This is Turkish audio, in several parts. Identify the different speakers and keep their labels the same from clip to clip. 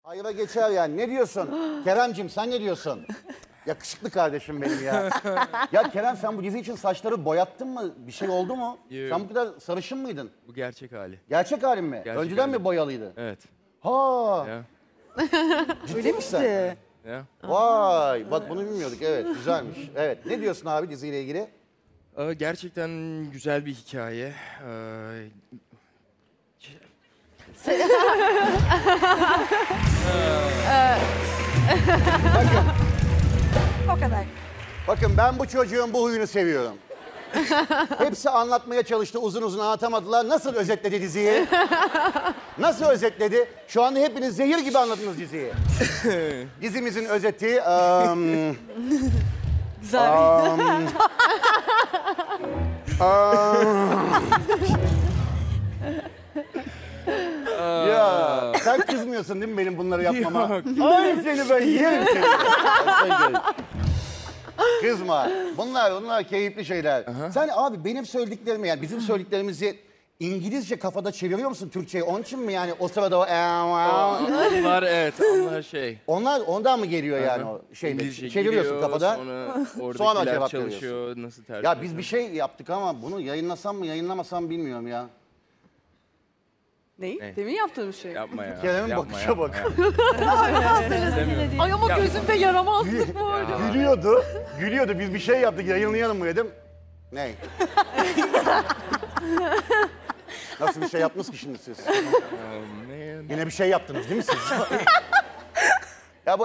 Speaker 1: Ayva geçer yani. Ne diyorsun? Keremcim sen ne diyorsun? Yakışıklı kardeşim benim ya. Ya Kerem sen bu dizi için saçları boyattın mı? Bir şey oldu mu?
Speaker 2: Yok.
Speaker 1: Sen bu kadar sarışın mıydın?
Speaker 2: Bu gerçek hali.
Speaker 1: Gerçek halin mi?
Speaker 2: Gerçek
Speaker 1: Önceden
Speaker 2: halim.
Speaker 1: mi boyalıydı?
Speaker 2: Evet.
Speaker 1: Ha,
Speaker 2: Ya.
Speaker 1: ciddi misin?
Speaker 2: Ya.
Speaker 1: Vay, bak bunu bilmiyorduk. Evet, güzelmiş. Evet, ne diyorsun abi diziyle ilgili?
Speaker 2: Gerçekten güzel bir hikaye.
Speaker 1: Bakın,
Speaker 3: O kadar.
Speaker 1: bakın ben bu çocuğun bu huyunu seviyorum. Hepsi anlatmaya çalıştı, uzun uzun anlatamadılar. Nasıl özetledi diziyi? Nasıl özetledi? Şu anda hepiniz zehir gibi anladınız diziyi. Dizimizin özeti...
Speaker 3: Güzel.
Speaker 1: Ya sen kızmıyorsun değil mi benim bunları yapmama?
Speaker 2: Yok.
Speaker 1: Ay seni ben yerim seni. Kızma. Bunlar keyifli şeyler. Sen abi benim söylediklerimi yani bizim söylediklerimizi İngilizce kafada çeviriyor musun Türkçe'ye? Onun için mi yani o sırada o
Speaker 2: Onlar evet, onlar şey.
Speaker 1: onlar ondan mı geliyor yani o şeyde?
Speaker 2: İngilizce
Speaker 1: Çeviriyorsun
Speaker 2: giriyor,
Speaker 1: kafada.
Speaker 2: Sonra
Speaker 1: Sonra
Speaker 2: oradakiler
Speaker 1: cevap
Speaker 2: çalışıyor, nasıl tercih
Speaker 1: Ya biz bir şey yaptık ama bunu yayınlasam mı yayınlamasam bilmiyorum ya.
Speaker 3: Neyi?
Speaker 2: Ne?
Speaker 3: Demin yaptığım şey.
Speaker 2: Yapma ya.
Speaker 1: Kerem'in
Speaker 2: yapma,
Speaker 1: bakışa
Speaker 2: yapma,
Speaker 1: bak.
Speaker 2: İstemiyorum.
Speaker 3: Ay ama gözümde yaramazlık var.
Speaker 1: Gülüyordu. Biz bir şey yaptık yayınlayalım mı dedim. Ne? Nasıl bir şey yaptınız ki şimdi siz?
Speaker 2: Man.
Speaker 1: Yine bir şey yaptınız değil mi siz? Ya bu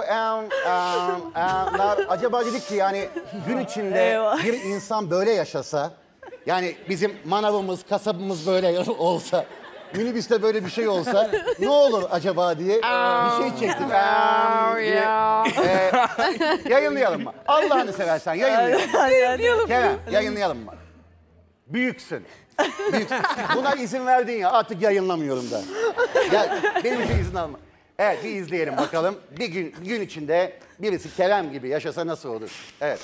Speaker 1: acaba dedik ki yani gün içinde
Speaker 3: Eyvah.
Speaker 1: bir insan böyle yaşasa, yani bizim manavımız, kasabımız böyle olsa, minibüste böyle bir şey olsa ne olur acaba diye bir şey çektik. Diye. Yayınlayalım mı? Allah'ını seversen yayınlayalım. Kerem yayınlayalım mı? Büyüksün. Büyüksün. Buna izin verdin ya artık yayınlamıyorum da. Ya, benim için izin alma. Evet bir izleyelim bakalım. Bir gün içinde birisi Kerem gibi yaşasa nasıl olur? Evet.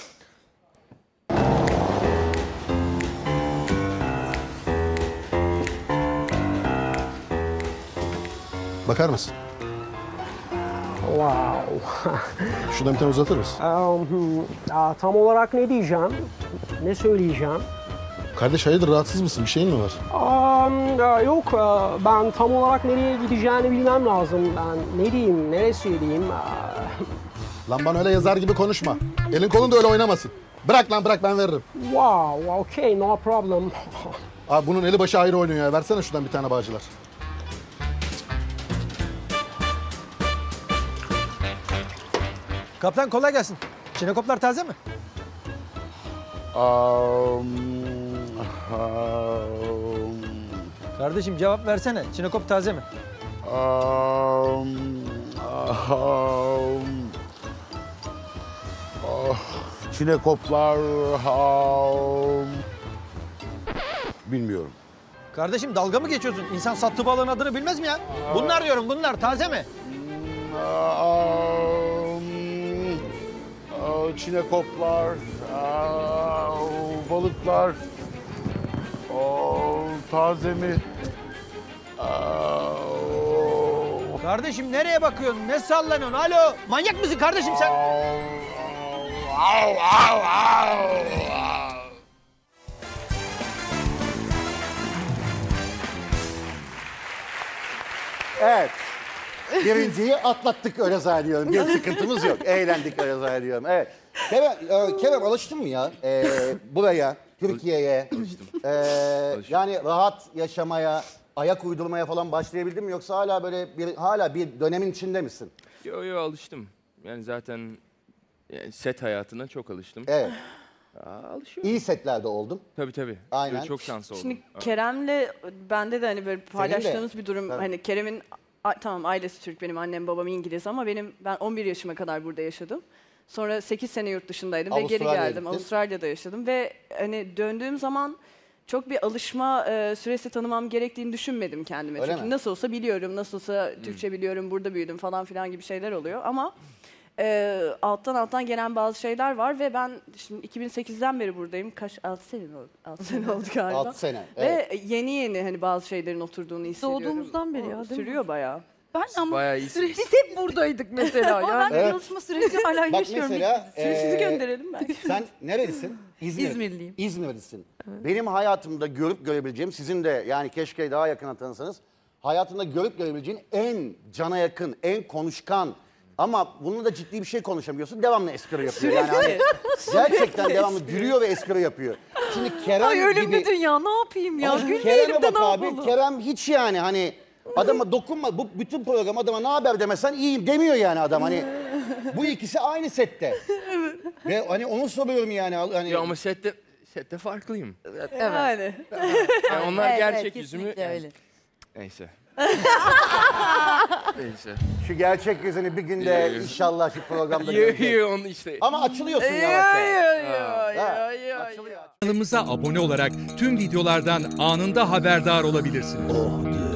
Speaker 4: Bakar mısın?
Speaker 5: Wow.
Speaker 4: Şuradan bir tane uzatır mısın?
Speaker 5: Tam olarak ne diyeceğim? Ne söyleyeceğim?
Speaker 4: Kardeş hayırdır rahatsız mısın? Bir şeyin mi var?
Speaker 5: Yok, ben tam olarak nereye gideceğini bilmem lazım. Ben ne diyeyim, neresi diyeyim?
Speaker 4: Lan bana öyle yazar gibi konuşma. Elin kolun da öyle oynamasın. Bırak lan bırak ben veririm.
Speaker 5: Wow, okay, no problem.
Speaker 4: Abi bunun eli başı ayrı oynuyor ya. Versene şuradan bir tane Bağcılar.
Speaker 6: Kaptan kolay gelsin. Çinekoplar taze mi? Kardeşim cevap versene. Çinekop taze mi?
Speaker 1: Çinekoplar... Bilmiyorum.
Speaker 6: Kardeşim dalga mı geçiyorsun? İnsan sattığı balığın adını bilmez mi ya? Bunlar diyorum bunlar taze mi?
Speaker 1: Çinekoplar, balıklar, taze mi?
Speaker 6: Kardeşim nereye bakıyorsun? Ne sallanıyorsun? Alo manyak mısın kardeşim sen?
Speaker 1: Evet. Birinciyi atlattık öyle zannediyorum. Bir sıkıntımız yok. Eğlendik öyle zannediyorum. Evet. Kerem alıştın mı ya buraya, Türkiye'ye? Yani rahat yaşamaya, ayak uydurmaya falan başlayabildin mi? Yoksa hala böyle hala bir dönemin içinde misin?
Speaker 2: Yo alıştım. Yani zaten set hayatına çok alıştım.
Speaker 1: Evet.
Speaker 2: Alışıyorum.
Speaker 1: İyi setlerde oldum.
Speaker 2: Tabii.
Speaker 1: Aynen.
Speaker 2: Böyle çok şanslı oldum.
Speaker 3: Şimdi Kerem'le bende de hani böyle paylaştığımız bir durum.
Speaker 1: Tabii.
Speaker 3: Hani Kerem'in tamam ailesi Türk, benim annem babam İngiliz ama ben 11 yaşıma kadar burada yaşadım. Sonra 8 sene yurt dışındaydım ve geri
Speaker 1: Avustralya'ya
Speaker 3: geldim.
Speaker 1: gittin.
Speaker 3: Avustralya'da yaşadım ve hani döndüğüm zaman çok bir alışma süresi tanımam gerektiğini düşünmedim kendime.
Speaker 1: Öyle
Speaker 3: Çünkü
Speaker 1: mi?
Speaker 3: nasıl olsa biliyorum, nasıl olsa Türkçe biliyorum, burada büyüdüm falan filan gibi şeyler oluyor ama alttan gelen bazı şeyler var ve ben şimdi 2008'den beri buradayım. 6 sene oldu. 6 sene oldu galiba.
Speaker 1: 6 sene. Evet.
Speaker 3: Ve yeni hani bazı şeylerin oturduğunu hissediyorum.
Speaker 7: Doğduğumuzdan beri ya, değil mi?
Speaker 3: Sürüyor bayağı.
Speaker 7: Ben ama
Speaker 2: Bayağı iyi.
Speaker 7: biz hep buradaydık mesela. Yani
Speaker 1: Evet.
Speaker 7: çalışma süreci hala
Speaker 1: Bak
Speaker 7: yaşıyorum.
Speaker 1: mesela
Speaker 3: Sizi gönderelim belki.
Speaker 1: sen nerelisin?
Speaker 7: İzmirliyim.
Speaker 1: İzmirlisin. Benim hayatımda görüp görebileceğim, sizin de yani keşke daha yakın tanısanız, hayatında görüp görebileceğin en cana yakın, en konuşkan ama bununla da ciddi bir şey konuşamıyorsun. Devamlı espri yapıyor. Yani hani gerçekten devamlı gülüyor ve espri yapıyor. Şimdi Kerem
Speaker 7: Ay ölüm
Speaker 1: gibi...
Speaker 7: bir dünya ne yapayım ya?
Speaker 1: Ama Kerem'e
Speaker 7: Gülmeyelim de
Speaker 1: bak
Speaker 7: ne
Speaker 1: abi.
Speaker 7: yapalım?
Speaker 1: Kerem hiç yani hani adama dokunma. Bu bütün program adama ne haber demesen iyiyim demiyor yani adam. Hani bu ikisi aynı sette. Ve hani onu soruyorum yani. Hani,
Speaker 2: Ya ama sette farklıyım.
Speaker 3: Yani.
Speaker 2: Yani onlar
Speaker 7: Evet,
Speaker 2: gerçek
Speaker 7: evet,
Speaker 2: yüzümü...
Speaker 7: kesinlikle
Speaker 2: yani-
Speaker 7: öyle.
Speaker 2: Neyse. Neyse.
Speaker 1: şu gerçek yüzünü bir günde inşallah şu programda göreceğiz.
Speaker 2: Yo onu işte.
Speaker 1: Ama açılıyorsun yavaş yavaş. Açılıyor.
Speaker 8: Kanalımıza abone olarak tüm videolardan anında haberdar olabilirsiniz.